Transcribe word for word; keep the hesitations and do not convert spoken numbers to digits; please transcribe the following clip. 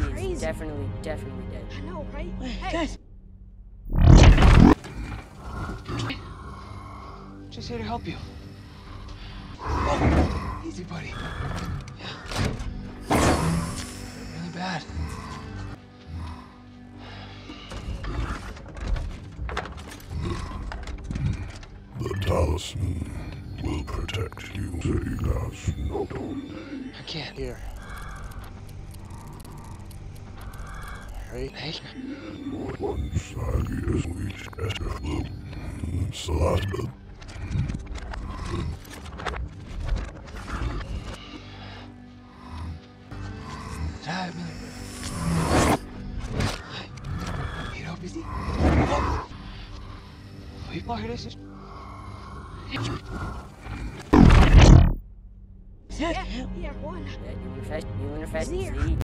is definitely, definitely dead. I know, right? Wait, Hey. guys. Just here to help you. Oh, easy, buddy. Yeah. Really bad. The Talisman will protect you. Silas, not only. I can't hear. Right? Hey? Once I is reached Esther Salata. Time. You know, busy. Oh. We are this. Yeah, yeah, one. Yeah, you were fast, you were fast. He's here. See?